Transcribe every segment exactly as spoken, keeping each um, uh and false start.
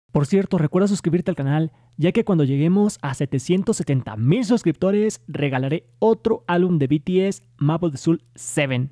Por cierto, recuerda suscribirte al canal, ya que cuando lleguemos a setecientos setenta mil suscriptores, regalaré otro álbum de B T S, Map of the Soul siete.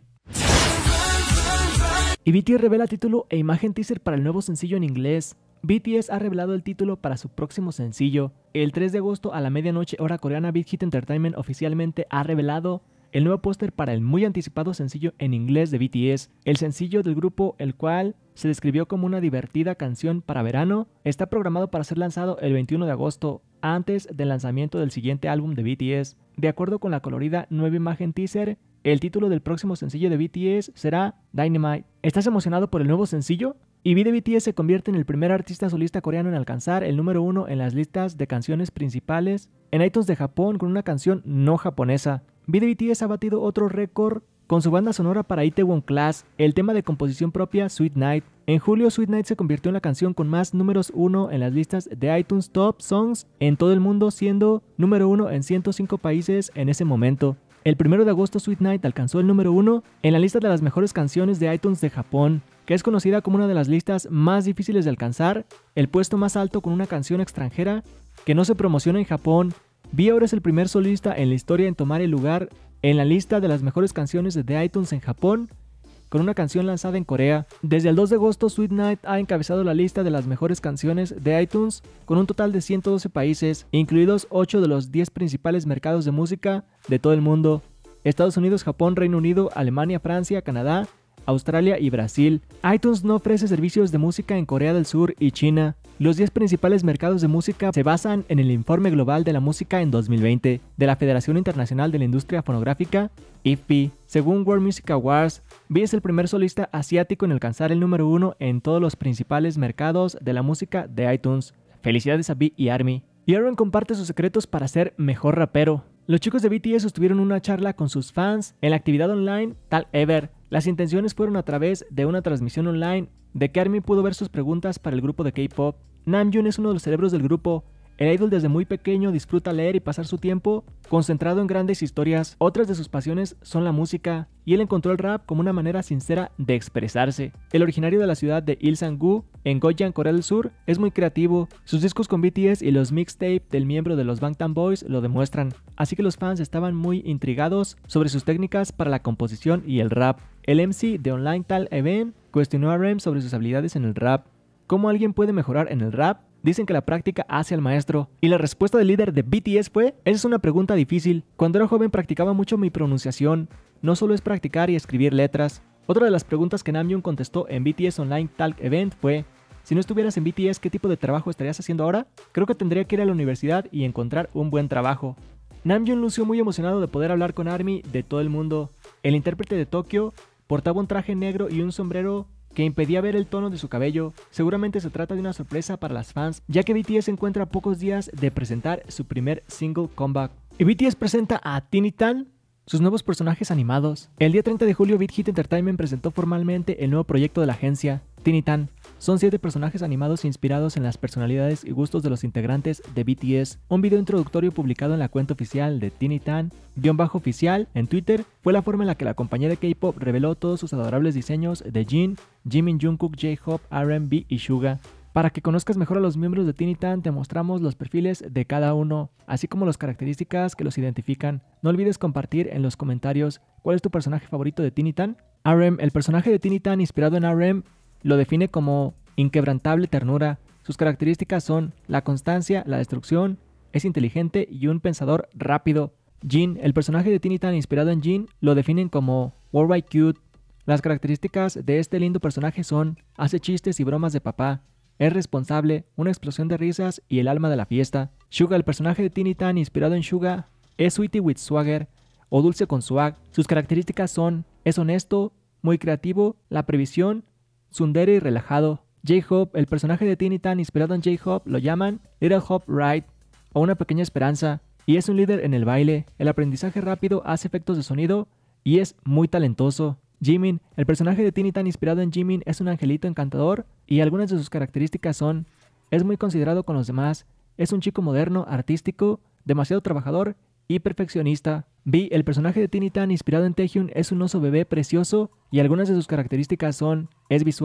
Y B T S revela título e imagen teaser para el nuevo sencillo en inglés. B T S ha revelado el título para su próximo sencillo. El tres de agosto a la medianoche hora coreana, Big Hit Entertainment oficialmente ha revelado el nuevo póster para el muy anticipado sencillo en inglés de B T S. El sencillo del grupo, el cual se describió como una divertida canción para verano, está programado para ser lanzado el veintiuno de agosto, antes del lanzamiento del siguiente álbum de B T S. De acuerdo con la colorida nueva imagen teaser, el título del próximo sencillo de B T S será Dynamite. ¿Estás emocionado por el nuevo sencillo? Y V de B T S se convierte en el primer artista solista coreano en alcanzar el número uno en las listas de canciones principales en iTunes de Japón con una canción no japonesa. V de B T S ha batido otro récord con su banda sonora para Itaewon Class, el tema de composición propia Sweet Night. En julio, Sweet Night se convirtió en la canción con más números uno en las listas de iTunes Top Songs en todo el mundo, siendo número uno en ciento cinco países en ese momento. El primero de agosto, Sweet Night alcanzó el número uno en la lista de las mejores canciones de iTunes de Japón, que es conocida como una de las listas más difíciles de alcanzar, el puesto más alto con una canción extranjera que no se promociona en Japón. V ahora es el primer solista en la historia en tomar el lugar en la lista de las mejores canciones de iTunes en Japón, con una canción lanzada en Corea. Desde el dos de agosto, Sweet Night ha encabezado la lista de las mejores canciones de iTunes con un total de ciento doce países, incluidos ocho de los diez principales mercados de música de todo el mundo: Estados Unidos, Japón, Reino Unido, Alemania, Francia, Canadá, Australia y Brasil. iTunes no ofrece servicios de música en Corea del Sur y China. Los diez principales mercados de música se basan en el Informe Global de la Música en dos mil veinte de la Federación Internacional de la Industria Fonográfica, I F P I. Según World Music Awards, V es el primer solista asiático en alcanzar el número uno en todos los principales mercados de la música de iTunes. Felicidades a V y ARMY. Y Aaron comparte sus secretos para ser mejor rapero. Los chicos de B T S sostuvieron una charla con sus fans en la actividad online Tal Ever. Las intenciones fueron a través de una transmisión online de que ARMY pudo ver sus preguntas para el grupo de K-pop. Namjoon es uno de los cerebros del grupo. El idol desde muy pequeño disfruta leer y pasar su tiempo concentrado en grandes historias. Otras de sus pasiones son la música, y él encontró el rap como una manera sincera de expresarse. El originario de la ciudad de Ilsan-gu, en Goyang, Corea del Sur, es muy creativo. Sus discos con B T S y los mixtapes del miembro de los Bangtan Boys lo demuestran, así que los fans estaban muy intrigados sobre sus técnicas para la composición y el rap. El M C de Online Tal Event cuestionó a R E M sobre sus habilidades en el rap. ¿Cómo alguien puede mejorar en el rap? Dicen que la práctica hace al maestro. Y la respuesta del líder de B T S fue: esa es una pregunta difícil. Cuando era joven practicaba mucho mi pronunciación. No solo es practicar y escribir letras. Otra de las preguntas que Namjoon contestó en B T S Online Talk Event fue: si no estuvieras en B T S, ¿qué tipo de trabajo estarías haciendo ahora? Creo que tendría que ir a la universidad y encontrar un buen trabajo. Namjoon lució muy emocionado de poder hablar con ARMY de todo el mundo. El intérprete de Tokyo portaba un traje negro y un sombrero que impedía ver el tono de su cabello. Seguramente se trata de una sorpresa para las fans, ya que B T S se encuentra a pocos días de presentar su primer single comeback. Y B T S presenta a Tiny-Tan, sus nuevos personajes animados. El día treinta de julio, Big Hit Entertainment presentó formalmente el nuevo proyecto de la agencia, Tiny-Tan. Son siete personajes animados inspirados en las personalidades y gustos de los integrantes de B T S. Un video introductorio publicado en la cuenta oficial de Tiny-Tan-oficial en Twitter fue la forma en la que la compañía de K-pop reveló todos sus adorables diseños de Jin, Jimin, Jungkook, J-Hope, R M, V y Suga. Para que conozcas mejor a los miembros de Tiny-Tan, te mostramos los perfiles de cada uno, así como las características que los identifican. No olvides compartir en los comentarios cuál es tu personaje favorito de Tiny-Tan. R M, el personaje de Tiny-Tan inspirado en R M, lo define como inquebrantable ternura. Sus características son la constancia, la destrucción, es inteligente y un pensador rápido. Jin, el personaje de Tiny-Tan inspirado en Jin, lo definen como worldwide cute. Las características de este lindo personaje son: hace chistes y bromas de papá, es responsable, una explosión de risas y el alma de la fiesta. Suga, el personaje de Tiny-Tan inspirado en Suga, es sweetie with swagger o dulce con swag. Sus características son: es honesto, muy creativo, la previsión, tsundere y relajado. J-Hope, el personaje de Tiny-Tan inspirado en J-Hope, lo llaman Little Hope Ride o una pequeña esperanza, y es un líder en el baile. El aprendizaje rápido, hace efectos de sonido y es muy talentoso. Jimin, el personaje de Tiny-Tan inspirado en Jimin, es un angelito encantador y algunas de sus características son: es muy considerado con los demás, es un chico moderno, artístico, demasiado trabajador y perfeccionista. V, el personaje de Tiny-Tan inspirado en Taehyun, es un oso bebé precioso y algunas de sus características son: es visual,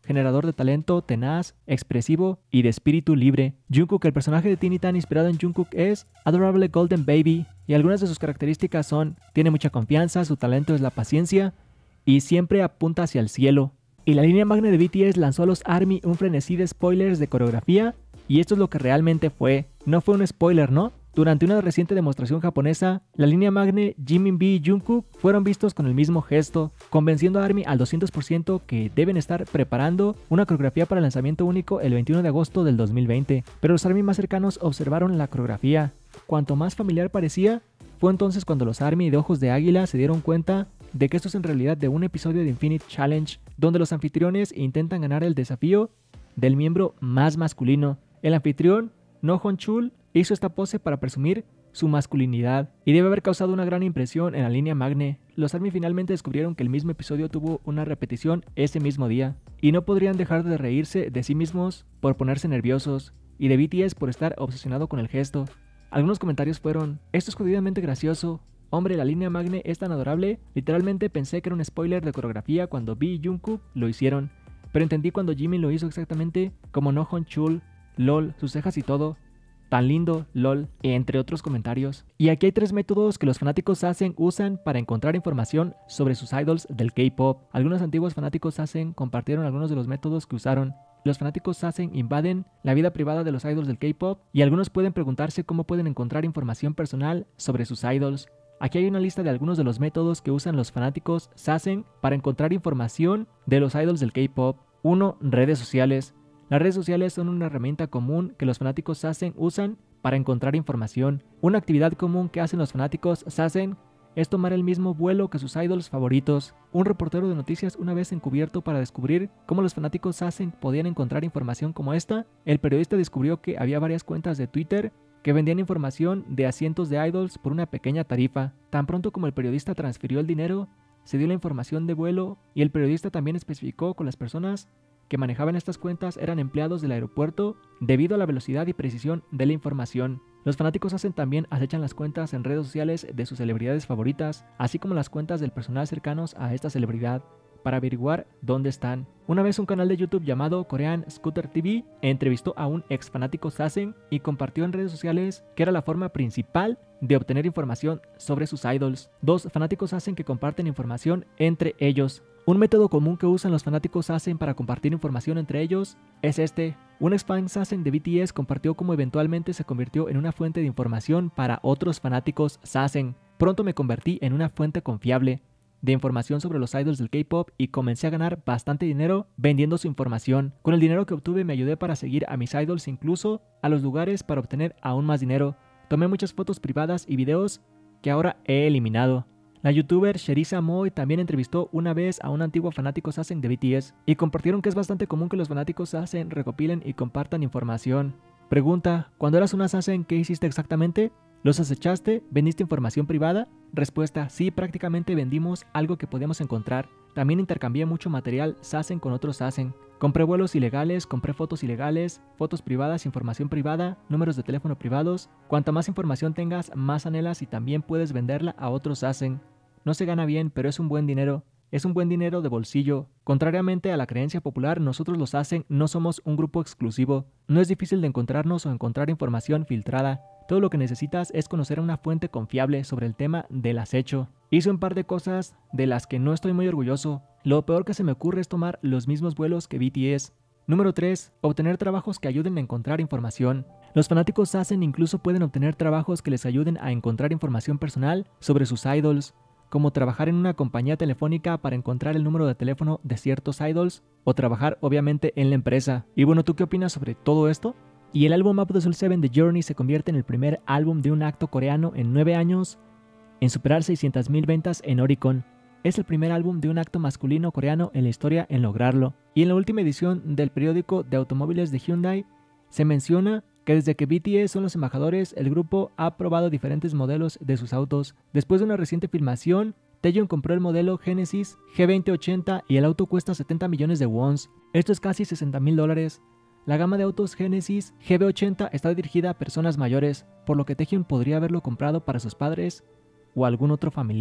generador de talento, tenaz, expresivo y de espíritu libre. Jungkook, el personaje de Teeny Tan inspirado en Jungkook es Adorable Golden Baby, y algunas de sus características son: tiene mucha confianza, su talento es la paciencia y siempre apunta hacia el cielo. Y la línea Magne de B T S lanzó a los ARMY un frenesí de spoilers de coreografía, y esto es lo que realmente fue. No fue un spoiler, ¿no? Durante una reciente demostración japonesa, la línea Magne, Jimin, y Jungkook fueron vistos con el mismo gesto, convenciendo a ARMY al doscientos por ciento que deben estar preparando una coreografía para el lanzamiento único el veintiuno de agosto del dos mil veinte. Pero los ARMY más cercanos observaron la coreografía. Cuanto más familiar parecía, fue entonces cuando los ARMY de ojos de águila se dieron cuenta de que esto es en realidad de un episodio de Infinite Challenge, donde los anfitriones intentan ganar el desafío del miembro más masculino. El anfitrión, No Chul, hizo esta pose para presumir su masculinidad y debe haber causado una gran impresión en la línea Magne. Los ARMY finalmente descubrieron que el mismo episodio tuvo una repetición ese mismo día y no podrían dejar de reírse de sí mismos por ponerse nerviosos y de B T S por estar obsesionado con el gesto. Algunos comentarios fueron: esto es jodidamente gracioso, hombre, la línea Magne es tan adorable, literalmente pensé que era un spoiler de coreografía cuando V y Jungkook lo hicieron, pero entendí cuando Jimin lo hizo exactamente como No Chul, lol, sus cejas y todo. Tan lindo, lol, entre otros comentarios. Y aquí hay tres métodos que los fanáticos Sasen usan para encontrar información sobre sus idols del K-pop. Algunos antiguos fanáticos Sasen compartieron algunos de los métodos que usaron. Los fanáticos Sasen invaden la vida privada de los idols del K-pop y algunos pueden preguntarse cómo pueden encontrar información personal sobre sus idols. Aquí hay una lista de algunos de los métodos que usan los fanáticos Sasen para encontrar información de los idols del K-pop. uno. Redes sociales. Las redes sociales son una herramienta común que los fanáticos Sasen usan para encontrar información. Una actividad común que hacen los fanáticos Sasen es tomar el mismo vuelo que sus idols favoritos. Un reportero de noticias una vez encubierto para descubrir cómo los fanáticos Sasen podían encontrar información como esta, el periodista descubrió que había varias cuentas de Twitter que vendían información de a cientos de idols por una pequeña tarifa. Tan pronto como el periodista transfirió el dinero, se dio la información de vuelo y el periodista también especificó con las personas que manejaban estas cuentas eran empleados del aeropuerto debido a la velocidad y precisión de la información. Los fanáticos Sasen también acechan las cuentas en redes sociales de sus celebridades favoritas, así como las cuentas del personal cercanos a esta celebridad, para averiguar dónde están. Una vez un canal de YouTube llamado Korean Scooter T V entrevistó a un ex fanático Sasen y compartió en redes sociales que era la forma principal de obtener información sobre sus idols. Dos fanáticos Sasen que comparten información entre ellos. Un método común que usan los fanáticos Sasen para compartir información entre ellos es este. Un ex fan Sasen de B T S compartió cómo eventualmente se convirtió en una fuente de información para otros fanáticos Sasen. Pronto me convertí en una fuente confiable de información sobre los idols del K-pop y comencé a ganar bastante dinero vendiendo su información. Con el dinero que obtuve me ayudé para seguir a mis idols, incluso a los lugares para obtener aún más dinero. Tomé muchas fotos privadas y videos que ahora he eliminado. La youtuber Sherisa Moy también entrevistó una vez a un antiguo fanático Sasen de B T S y compartieron que es bastante común que los fanáticos Sasen recopilen y compartan información. Pregunta: ¿cuando eras una Sasen, qué hiciste exactamente? ¿Los acechaste? ¿Vendiste información privada? Respuesta: sí, prácticamente vendimos algo que podíamos encontrar. También intercambié mucho material Sasen con otros Sasen. Compré vuelos ilegales, compré fotos ilegales, fotos privadas, información privada, números de teléfono privados. Cuanta más información tengas, más anhelas y también puedes venderla a otros Sasen. No se gana bien, pero es un buen dinero. Es un buen dinero de bolsillo. Contrariamente a la creencia popular, nosotros los Sasen no somos un grupo exclusivo. No es difícil de encontrarnos o encontrar información filtrada. Todo lo que necesitas es conocer a una fuente confiable sobre el tema del acecho. Hice un par de cosas de las que no estoy muy orgulloso. Lo peor que se me ocurre es tomar los mismos vuelos que B T S. Número tres. Obtener trabajos que ayuden a encontrar información. Los fanáticos Sasen incluso pueden obtener trabajos que les ayuden a encontrar información personal sobre sus idols, como trabajar en una compañía telefónica para encontrar el número de teléfono de ciertos idols, o trabajar obviamente en la empresa. Y bueno, ¿tú qué opinas sobre todo esto? Y el álbum Up the Soul siete de Journey se convierte en el primer álbum de un acto coreano en nueve años en superar seiscientas mil ventas en Oricon. Es el primer álbum de un acto masculino coreano en la historia en lograrlo. Y en la última edición del periódico de automóviles de Hyundai se menciona que desde que B T S son los embajadores, el grupo ha probado diferentes modelos de sus autos. Después de una reciente filmación, Taeyeon compró el modelo Genesis G veinte ochenta y el auto cuesta setenta millones de wons. Esto es casi sesenta mil dólares. La gama de autos Genesis G V ochenta está dirigida a personas mayores, por lo que Taeyeon podría haberlo comprado para sus padres o algún otro familiar.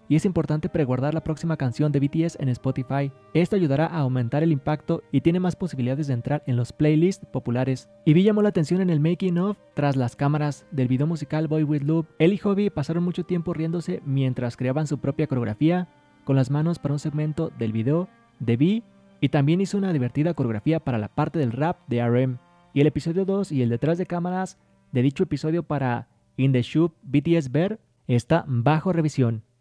y es importante preguardar la próxima canción de B T S en Spotify. Esto ayudará a aumentar el impacto y tiene más posibilidades de entrar en los playlists populares. Y vi llamó la atención en el making of tras las cámaras del video musical Boy With Love. Él y Hobby pasaron mucho tiempo riéndose mientras creaban su propia coreografía con las manos para un segmento del video de V, y también hizo una divertida coreografía para la parte del rap de R M. Y el episodio dos y el detrás de cámaras de dicho episodio para In The Shop B T S Ver está bajo revisión.